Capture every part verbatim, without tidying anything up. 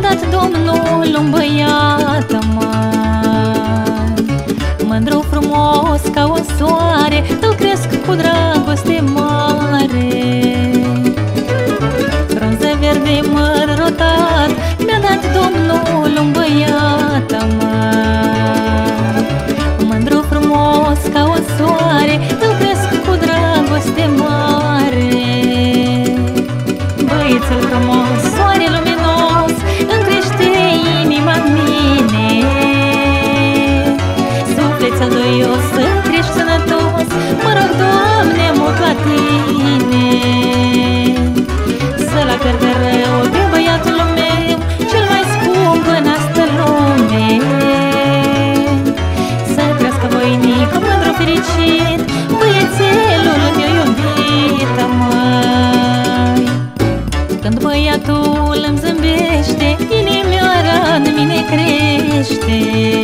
dat Domnul un băiat aman, mândru frumos ca un soare, îl cresc cu dragoste mare. Frunză verde măr rotat, mi-a dat Domnul un băiat aman, mândru frumos ca un soare, îl cresc cu dragoste mare. Băiețel frumos, soare luminos, îmi crește inima în mine. Sufletul duios, să-mi crești sănătos, mă rog, Doamne, mult la Tine. Să-l acăr de rău pe băiatul meu, cel mai scump în astă lume. Să crească voinic, mândru fericit, băiețelul meu iubit, amai. Când băiatul îmi zâmbește, inimioara în mine crește.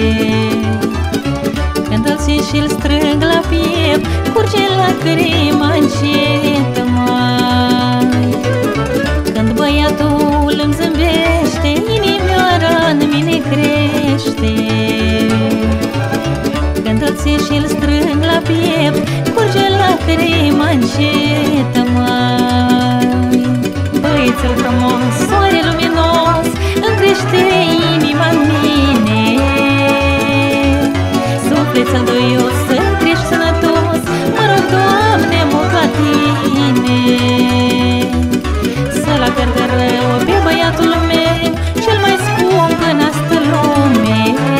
Când îl țin și-l strâng la piept, curge lacrima încet, mai. Când băiatul îmi zâmbește, inimioara în mine crește. Când îl țin și-l strâng la piept, curge lacrima încet, mai. Băiețel frumos, soare luminos, îmi crește inima în mine. Sufletul duios, să-mi crești sănătos, mă rog, Doamne, mult la Tine. Să-l acăr de rău pe băiatul meu, cel mai scump în astă lume.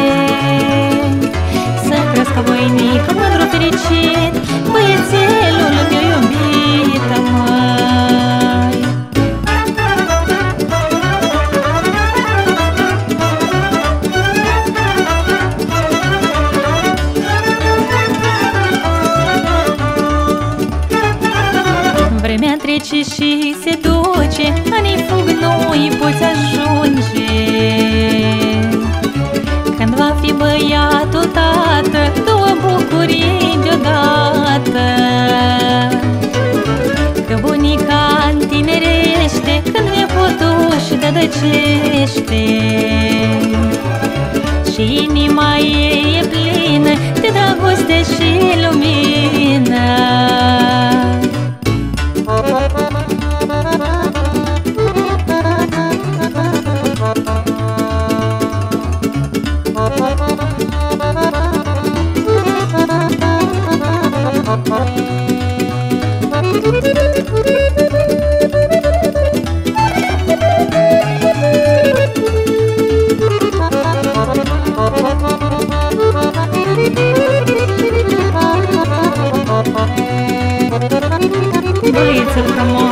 Să crească voinic, mândru fericit, băiețelul meu iubit, amai. Vremea trece și se duce, anii fug, nu-i poți ajunge. Când va fi băiatul tată, două bucurii deodată. Că bunica întinerește, când nepotul își dădăcește. Și inima ei e plină de dragoste și lumină. Băiețel frumos,